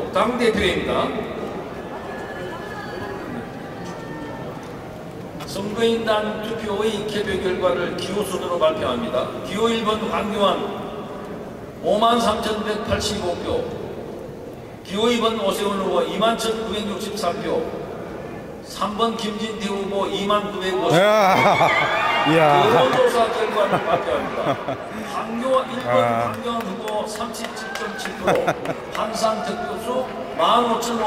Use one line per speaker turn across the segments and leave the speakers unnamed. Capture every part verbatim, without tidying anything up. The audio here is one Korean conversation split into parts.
당대표입니다. 선거인단 투표의 개표 결과를 기호순으로 발표합니다. 기호 일 번 황교안 오만 삼천백팔십오 표, 기호 이 번 오세훈 후보 이만 천구백육십삼 표, 삼 번 김진태 후보 이만 구백오십 표. 여론조사 결과를 발표합니다. 황교안 일 번 황교안 후보 삼십칠 점 칠 퍼센트, 한상 득표수 만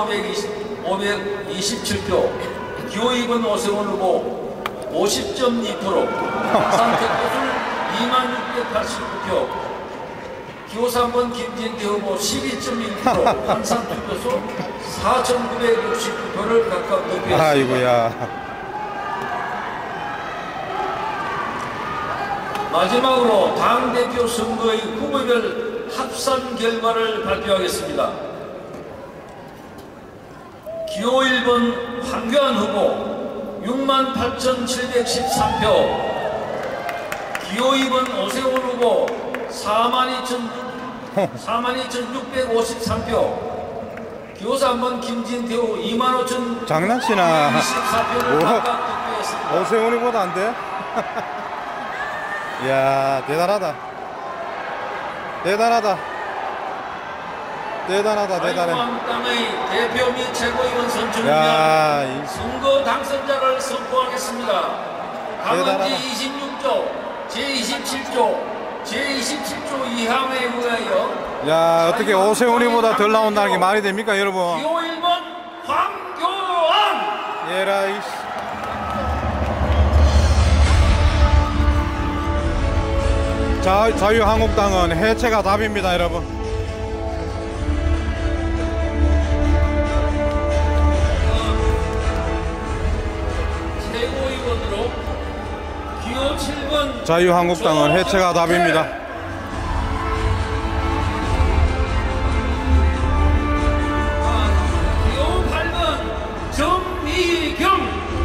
오천오백이십칠 표, 기호 이 번 오세훈 후보 오십 점 이 퍼센트, 한상 득표수 이만 육백팔십구 표, 기호 삼 번 김진태 후보 십이 점 일 퍼센트, 한상 득표수 사천구백육십구 표를 각각 득표했습니다.
아이고야.
마지막으로 당대표 선거의 후보별 합산 결과를 발표하겠습니다. 기호 일 번 황교안 후보 육만 팔천칠백십삼 표, 기호 이 번 오세훈 후보 사만 이천육백오십삼 표, 기호 삼 번 김진태 후보 이만 오천
장난치나.
이십사 표를 각각 득표했습니다.
오세훈이보다 안 돼? 이야, 대단하다. 대단하다. 대단하다, 대단해.
자유한국당의 대표 및 최고위원 선출을
야,
위한
이-
선거 당선자를 선포하겠습니다.
대단하다.
당헌 제이십육 조, 제이십칠 조, 제이십칠 조 이항에 의하여
야, 어떻게 오세훈이보다 덜 나온다는 게 말이 됩니까, 여러분?
기호 일 번 황교안!
예라, 이씨. 자, 자유한국당은 해체가 답입니다, 여러분.
최고위원으로 기호 칠 번
자유한국당은 해체가 답입니다.
기호 팔 번 정미경,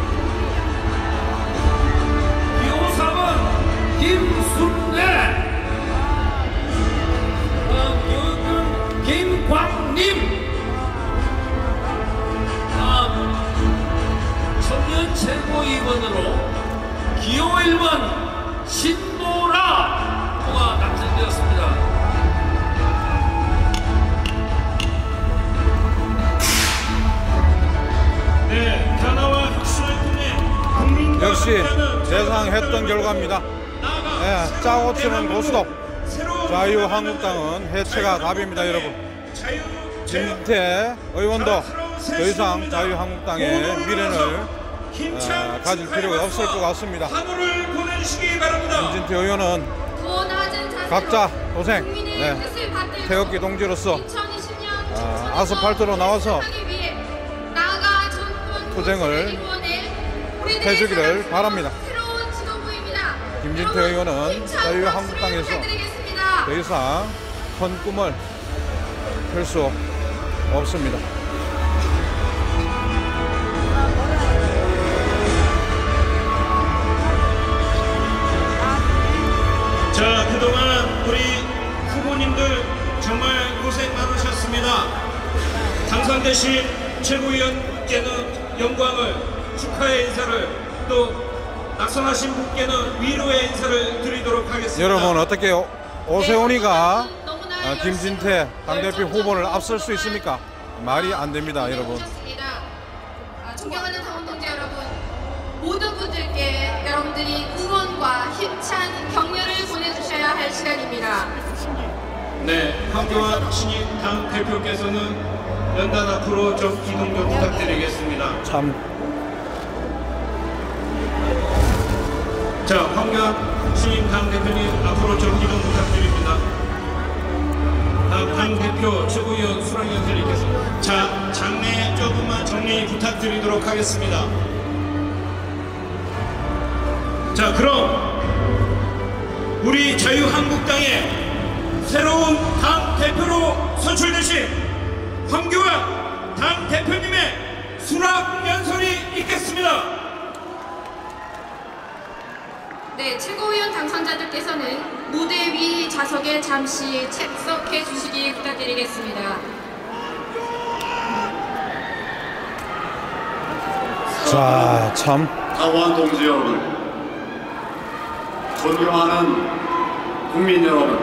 기호 사 번 김순례, 김광림, 청년 최고위원으로 기호 일 번 신보라가 당선되었습니다.
네, 변화와 혁신을 통해 국민과
역시
함께하는
예상했던 결과입니다. 네, 짜고 치는 고스톱. 자유한국당은 해체가 답입니다, 여러분. 김태 의원도 더 이상 자유한국당의 미래를 어, 가질 필요가 없을 것 같습니다. 김진태 의원은 각자 고생, 네, 태극기 동지로서 어, 아스팔트로 나와서 투쟁을 해주기를 바랍니다. 김진태 의원은 자유한국당에서 더 이상 큰 꿈을 펼 수 없습니다.
자, 그동안 우리 후보님들 정말 고생 많으셨습니다. 당선되신 최고위원께는 영광을, 축하의 인사를, 또 낙선하신 분께는 위로의 인사를 드리도록 하겠습니다.
여러분, 어떻게 오세훈이가 김진태 당대표 후보를 앞설 수 있습니까? 말이 안 됩니다, 여러분.
존경하는 당원 동지 여러분, 모든 분들께 여러분들이 응원과 힘찬 격려를 보내주셔야 할 시간입니다.
네, 황교안 신임 당 대표께서는 연단 앞으로 좀 이동 좀 부탁드리겠습니다.
참.
자, 황교안 신임 당 대표님 앞으로 좀 이동 부탁드립니다. 당 대표 최고위원 수락위원들께서 자, 장례 조금만 정리 부탁드리도록 하겠습니다. 자, 그럼 우리 자유한국당의 새로운 당 대표로 선출되신 황교안 당 대표님의 수락 연설이 있겠습니다.
네, 최고위원 당선자들께서는 무대 위 좌석에 잠시 착석해 주시기 부탁드리겠습니다.
자, 참
당원 동지 여러분, 존경하는 국민 여러분,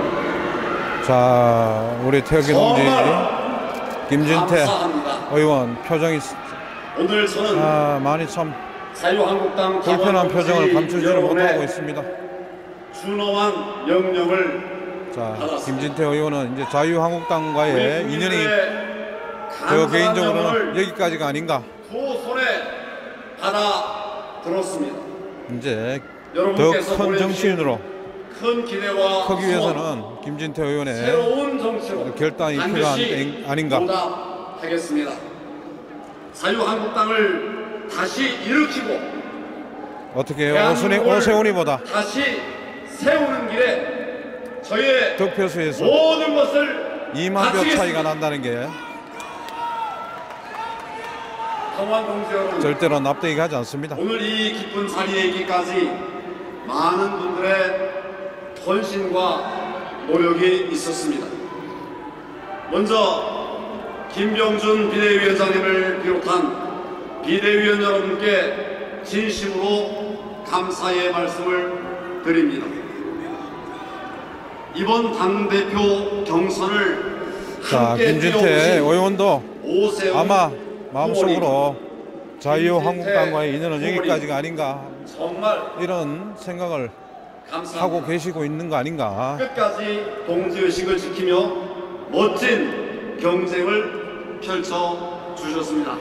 자, 우리 태극기 동지 김진태
감사합니다.
의원 표정이
오늘 저는
아, 많이 참
자유한국당
불편한
당원
표정을
동지
감추지
여러분의
못하고 있습니다.
준엄한 명령을
자,
받았습니다.
김진태 의원은 이제 자유한국당과의
우리
인연이
국민들의
저
간절한
개인적으로는
명을
여기까지가 아닌가.
두 손에 받아 들었습니다.
이제
여러분께서
더 큰
보내주신
정치인으로
큰 기대와
크기
소원,
위해서는 김진태 의원의
새로운 정치로
결단이
반드시
필요한 아닌가.
보답하겠습니다. 자유한국당을 다시 일으키고
어떻게
대한민국을
오세훈이, 오세훈이보다
다시 세우는 길에 저의
득표수에서
모든 것을
이만 표
바치겠습니다.
차이가 난다는 게
당원 동지 여러분,
절대로 납득이 가지 않습니다.
오늘 이 기쁜 자리에 있기까지 많은 분들의 헌신과 노력이 있었습니다. 먼저 김병준 비대위원장님을 비롯한 비대위원 여러분께 진심으로 감사의 말씀을 드립니다. 이번 당대표 경선을
자,
함께
김진태
뛰어오신
의원도
오세훈
아마 마음속으로
후보님,
자유한국당과의 인연은
후보님,
여기까지가 아닌가
정말
이런 생각을
감사합니다.
하고 계시고 있는 거 아닌가.
끝까지 동지의식을 지키며 멋진 경쟁을 펼쳐 주셨습니다.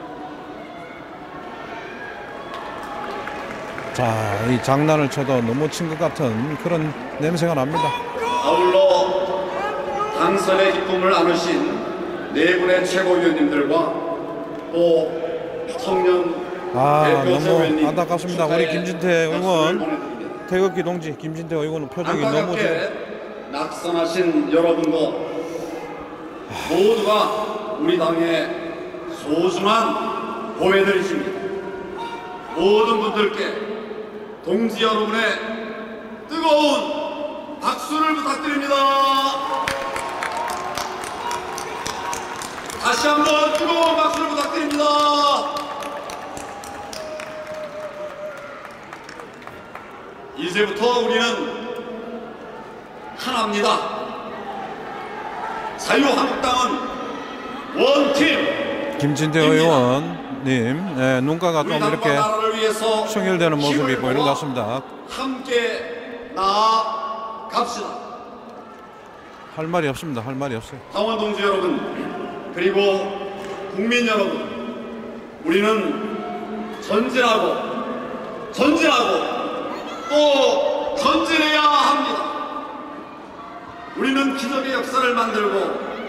자, 이 장난을 쳐도 너무 친 것 같은 그런 냄새가 납니다.
아울러 당선의 기쁨을 나누신 네 분의 최고위원님들과 또 청년
아,
대표
너무
최고위원님
안타깝습니다. 우리
축하의
김진태
박수를
의원,
보내드립니다.
태극기 동지 김진태 의원은 표정이 너무 지금
안타깝게 낙선하신 여러분도 모두가 우리 당의 소중한 보배들이십니다. 모든 분들께 동지 여러분의 뜨거운 박수를 부탁드립니다. 다시 한번 뜨거운 박수를 부탁드립니다. 이제부터 우리는 하나입니다. 자유한국당은 원팀.
김진태 의원님, 네, 눈가가 좀
우리 당과
이렇게
나라를 위해서
청결되는 모습이
힘을
보이는 것
모아
같습니다.
함께 나아갑시다.
할 말이 없습니다. 할 말이 없어요.
당원 동지 여러분, 그리고 국민 여러분, 우리는 전진하고 전진하고 또 전진해야 합니다. 우리는 기적의 역사를 만들고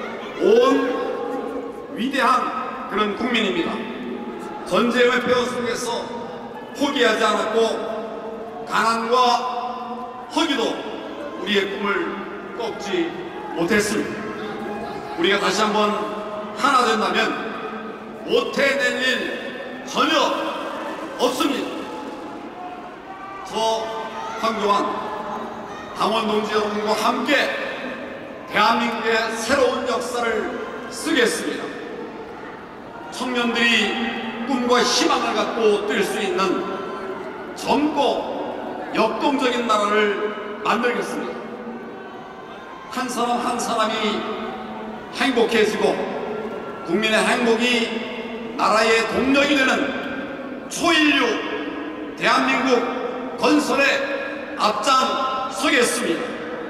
온 위대한 그런 국민입니다. 전쟁의 뼈 속에서 포기하지 않았고 가난과 허기도 우리의 꿈을 꺾지 못했습니다. 우리가 다시 한번 하나 된다면 못해낼 일 전혀 없습니다. 저 황교안 당원 동지 여러분과 함께 대한민국의 새로운 역사를 쓰겠습니다. 청년들이 꿈과 희망을 갖고 뛸 수 있는 젊고 역동적인 나라를 만들겠습니다. 한 사람 한 사람이 행복해지고 국민의 행복이 나라의 동력이 되는 초인류 대한민국 건설에 앞장서겠습니다.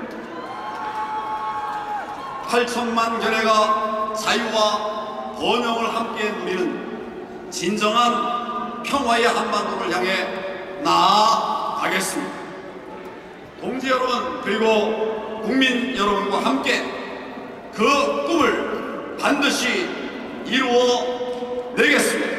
팔천만 견해가 자유와 번영을 함께 누리는 진정한 평화의 한반도를 향해 나아가겠습니다. 동지 여러분 그리고 국민 여러분과 함께 그 꿈을 반드시 이루어 내겠습니다.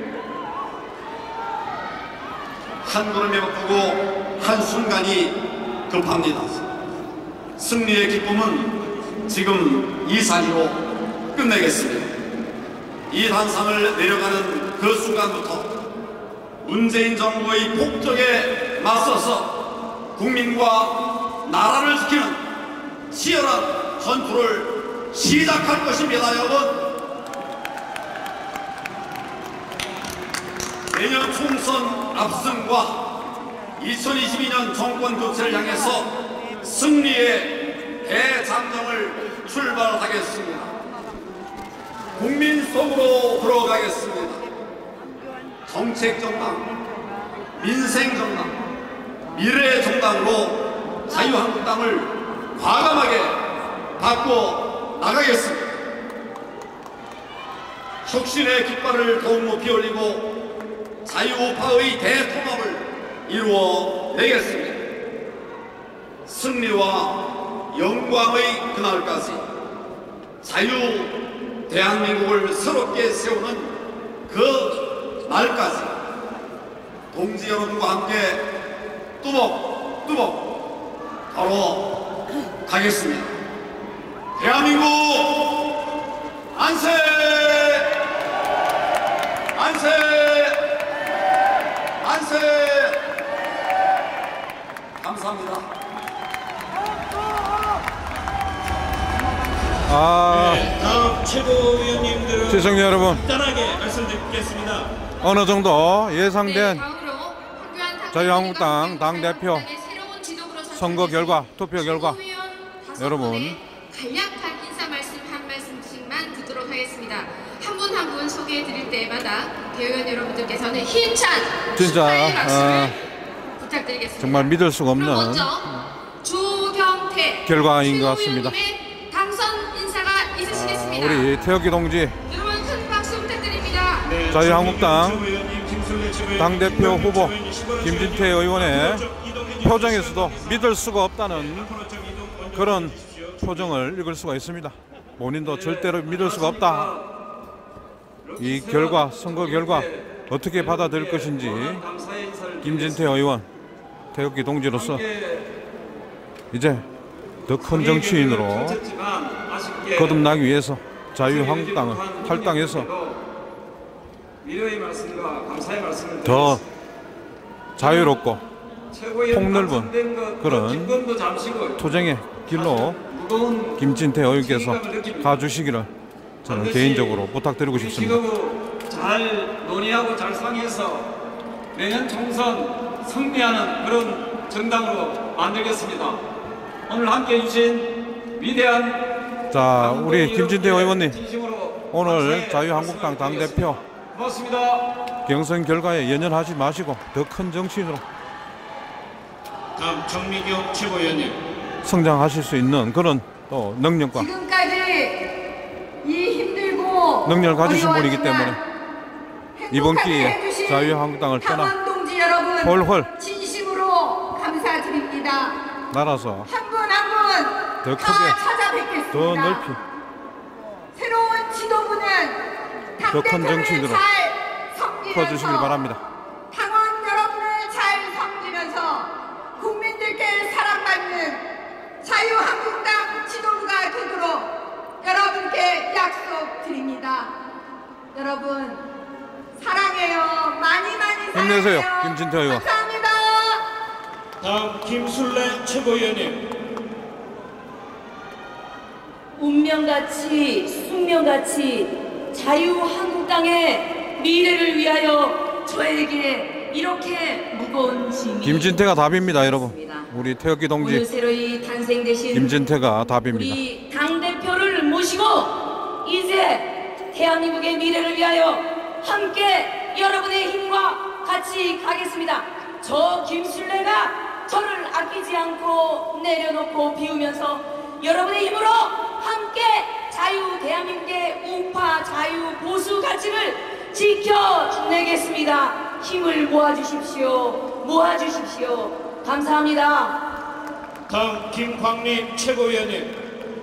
한 걸음에 바꾸고 한순간이 급합니다. 승리의 기쁨은 지금 이 자리로 끝내겠습니다. 이 단상을 내려가는 그 순간부터 문재인 정부의 폭격에 맞서서 국민과 나라를 지키는 치열한 전투를 시작할 것입니다. 여러분, 내년 총선 압승과 이천이십이 년 정권 교체를 향해서 승리의 대장정을 출발하겠습니다. 국민 속으로 들어가겠습니다. 정책정당, 민생정당, 미래정당으로 자유한국당을 과감하게 바꿔 나가겠습니다. 혁신의 깃발을 더욱 높이 올리고 자유우파의 대통합을 이루어내겠습니다. 승리와 영광의 그날까지 자유 대한민국을 새롭게 세우는 그 날까지 동지 여러분과 함께 뚜벅뚜벅 걸어가겠습니다. 대한민국 안세! 안세! 안세! 감사합니다.
아,
네, 다음 최고위원님들은
시청자 여러분,
간단하게 말씀드리겠습니다.
어느 정도
네,
예상된
다음으로 황교안
자유한국당 당대표
새로운 지도부로
선거 결과, 투표 결과
최고위원 다섯
여러분.
분의 간략한 인사 말씀 한 말씀씩만 듣도록 하겠습니다. 한 분 한 분 소개해 드릴 때마다 대의원 여러분들께서는 힘찬
진짜,
축하의 박수를
어,
부탁드리겠습니다.
정말 믿을 수가
그럼
없는
먼저 조경태
결과인 것 같습니다.
최고위원님의 당선 인사가 있으시겠습니다.
우리 태혁기 동지
여러분 큰 박수 부탁드립니다.
네,
자유한국당
최고위원님, 김술래 최고위원님,
당대표 후보
최고위원님, 시골
김진태
최고위원님,
의원의
앞으로 좀 이동해
표정에서도
주십시오.
믿을 수가 없다는
앞으로 좀 이동 먼저
그런
해 주십시오.
표정을 읽을 수가 있습니다. 본인도 절대로 믿을 수가 없다. 이 결과, 선거 결과 어떻게 받아들일 것인지 김진태 의원, 태극기 동지로서 이제 더 큰 정치인으로 거듭나기 위해서 자유한국당을 탈당해서 더 자유롭고 폭넓은 그런 투쟁의 길로 김진태 의원께서 가주시기를 저는 개인적으로 부탁드리고 싶습니다.
잘 논의하고 잘 상의해서 내년 총선 승리하는 그런 정당으로 만들겠습니다. 오늘 함께해 주신 위대한
자, 우리 김진태 의원님,
진심으로
오늘
감사의
자유한국당 당대표
고맙습니다.
경선 결과에 연연하지 마시고 더 큰 정치인으로
다음 정미경 최고위원님.
성장하실 수 있는 그런 또 능력과
지금까지 이 힘들고
능력을 가지신
어려웠지만
분이기 때문에 이번
행복하게
기회에
해주신
자유한국당을 떠나
당원 동지 여러분
헐헐
진심으로 감사드립니다.
날아서
한 분 한
더
분
크게,
다 찾아뵙겠습니다.
더 넓히
새로운 지도부는
더 큰
당대표를
정치인으로
잘 섬기면서
커주시길 바랍니다.
당원 여러분을 잘 섬기면서 국민들께 사랑받는 자유한국당 지도부가 되도록 여러분께 약속드립니다. 여러분 사랑해요. 많이 많이 사랑해요.
힘내세요, 김진태 의원.
감사합니다.
다음 김술래 최고위원님.
운명같이 숙명같이 자유한국당의 미래를 위하여 저에게 이렇게 무거운 짐이
김진태가 답입니다, 여러분.
있습니다.
우리 태극기
오늘
동지
새로이 탄생되신
김진태가 답입니다.
우리 당대표를 모시고 이제 대한민국의 미래를 위하여 함께 여러분의 힘과 같이 가겠습니다. 저 김술래가 저를 아끼지 않고 내려놓고 비우면서 여러분의 힘으로 함께 자유 대한민국의 우파 자유 보수 가치를 지켜내겠습니다. 힘을 모아주십시오. 모아주십시오. 감사합니다.
다음 김광림 최고위원님.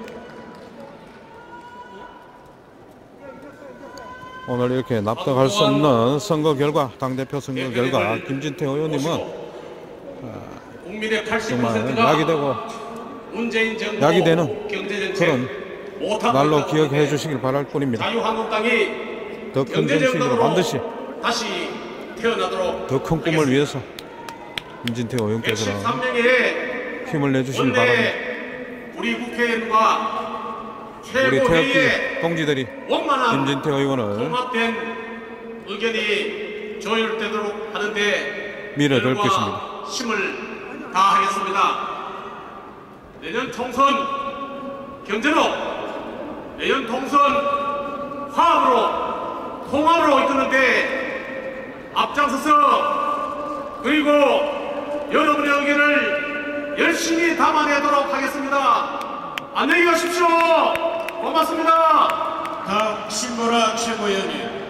오늘 이렇게 납득할 수 없는 선거 결과, 당대표 선거 결과 김진태 의원님은
국민의 팔십
정말
퍼센트가
약이 되고
문재인 정부
약이 되는
경제정책
그런
못하고
날로
있다고
기억해
하는데
주시길 바랄 뿐입니다.
자유한국당이
더 큰 정치인으로
경제정당으로
반드시
다시 태어나도록
더 큰 꿈을 위해서 김진태 의원께서는
백십삼 명의
힘을 내주시길 바랍니다.
우리 국회의원과
우리 태극기
최고회의에
동지들이
원만한
김진태 의원을
통합된 의견이 조율되도록 하는데
미래를
열과
빚습니다.
힘을 다하겠습니다. 내년 총선 경제로, 내년 총선 화합으로, 통합으로 이끄는데 앞장서서 그리고 여러분의 의견을 열심히 담아내도록 하겠습니다. 안녕히 가십시오. 고맙습니다. 다음 신보라 최고위원님.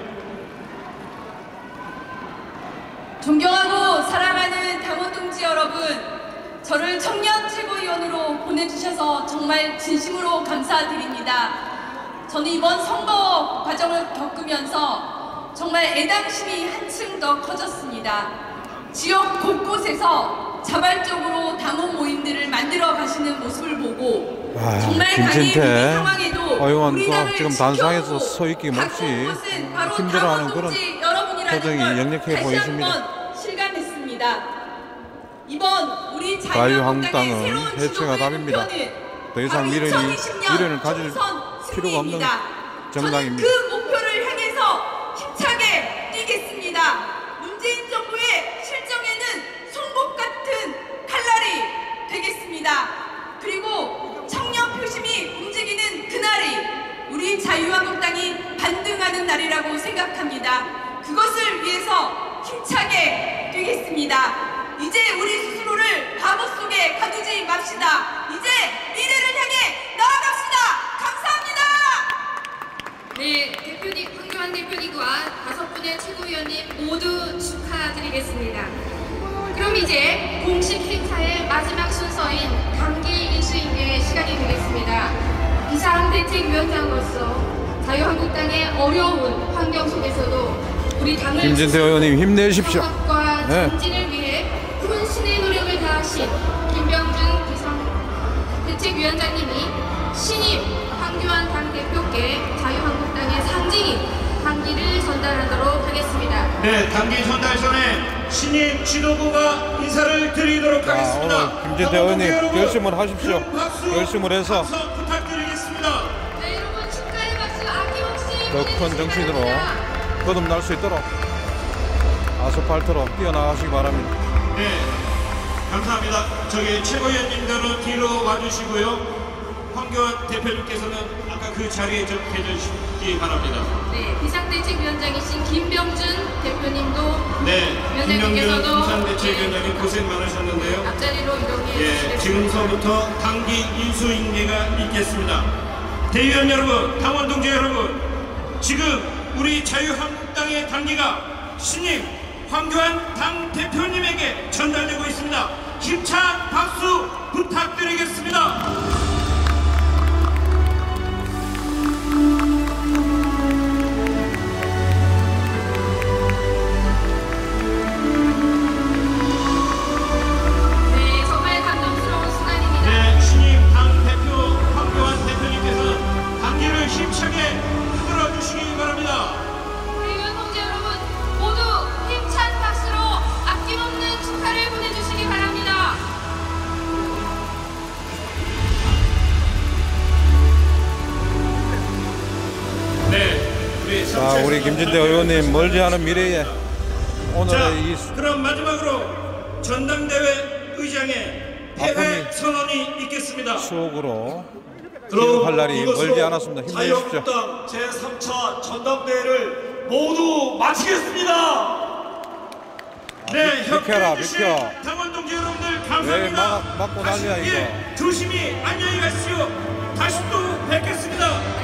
존경하고 사랑하는 당원 동지 여러분, 저를 청년 최고위원으로 보내주셔서 정말 진심으로 감사드립니다. 저는 이번 선거 과정을 겪으면서 정말 애당심이 한층 더 커졌습니다. 지역 곳곳에서 자발적으로 당원 모임들을 만들어 가시는 모습을 보고
아,
정말 당의
김진태
위기 상황에도
의원도
우리 당을
지금 단상에서
지켜보고
서 있기 몹시
바꾼 것은 바로
힘들어하는
당원
그런
동지 여러분이라는
표정이
걸
역력해
다시
보이십니다.
한번 실감했습니다. 이번 우리
자유한국당은
자유한국당의 새로운
해체가
지도부의
답입니다.
목표는
더 이상
바로
미련이
이천이십 년
미련을 가질
총선
필요가 없는
승리입니다.
정당입니다.
저는 그 목표를 향해서 힘차게 뛰겠습니다. 문재인 정부의 실정에는 송곳 같은 칼날이 되겠습니다. 그리고 청년 표심이 움직이는 그날이 우리 자유한국당이 반등하는 날이라고 생각합니다. 그것을 위해서 힘차게 뛰겠습니다. 이제 우리 스스로를 바보 속에 가두지 맙시다. 이제 미래를 향해 나아갑시다. 감사합니다.
네, 대표님, 황교안 대표님과 다섯 분의 최고위원님 모두 축하드리겠습니다. 그럼 이제 공식 행사의 마지막 순서인 당기 인수인계의 시간이 되겠습니다. 비상대책위원장으로서 자유한국당의 어려운 환경 속에서도 우리 당을
김진태 의원님 힘내십시오.
통합과
네.
전진을 위해 혼신의 노력을 다하신 김병준 비상대책위원장님이 신임 황교안 당대표께 자유한국당의 상징인 당기를 전달하도록 하겠습니다.
네, 당기 전달 전에 신임 지도부가 인사를 드리도록
자,
하겠습니다.
오늘 김진태 의원님 결심을 하십시오.
큰 박수,
결심을 해서
박수 부탁드리겠습니다.
네, 여러분 축하의 박수 아낌없이
더 큰
보내주시기
정신으로
바랍니다.
거듭날 수 있도록 아스팔트로 뛰어나가시기 바랍니다.
네, 감사합니다. 저기 최고위원님들은 뒤로 와주시고요. 황교안 대표님께서는 아까 그 자리에 좀 계셔주시기 바랍니다.
네, 비상대책위원장이신 김병준 대표님도
네, 김명준
위원장님께서도
비상대책위원장님 고생 많으셨는데요.
앞자리로 이동해
예,
주시겠습니다.
지금서부터 당기 인수인계가 있겠습니다. 대의원 여러분, 당원 동지 여러분, 지금 우리 자유한국당의 당기가 신임 황교안 당 대표님에게 전달되고 있습니다. 힘찬 박수 부탁드리겠습니다.
네, 정말 감동스러운 순간입니다.
네, 신임 당 대표 황교안 대표님께서 당기를 힘차게 흔들어 주시기 바랍니다.
대의원 동지 여러분 모두 힘찬 박수로 아낌없는 축하를 보내주시기 바랍니다.
네, 우리
자, 우리 김진태 의원님 멀지 않은 미래에
자,
오늘의 이
그럼 마지막으로 전당대회 의장의 폐회
아픔이
선언이 있겠습니다.
추억으로
그럼
기억할 날이
이것으로
멀지 않았습니다. 힘내십시오.
자유한국당 제삼 차 전당대회를 모두 마치겠습니다.
네,
비켜라,
협조해 주신
비켜.
당원 동지 여러분들
왜
감사합니다.
막- 막고 난리야,
가시기에
이거.
조심히 안녕히 가시오. 다시 또 뵙겠습니다.